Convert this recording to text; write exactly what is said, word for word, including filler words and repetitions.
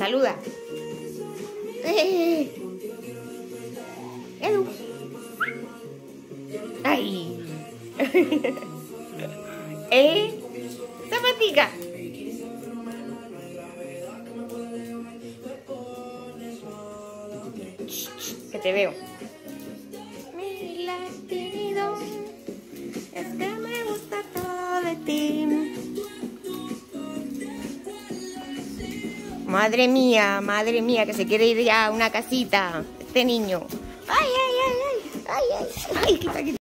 saluda. Eh. Edu. Ay. ¿Eh? Zapatica. Que te veo. Mi latido es que me gusta todo de ti. Madre mía, madre mía, que se quiere ir ya a una casita este niño. Ay, ay, ay, ay, ay, ay, ay, quita, quita.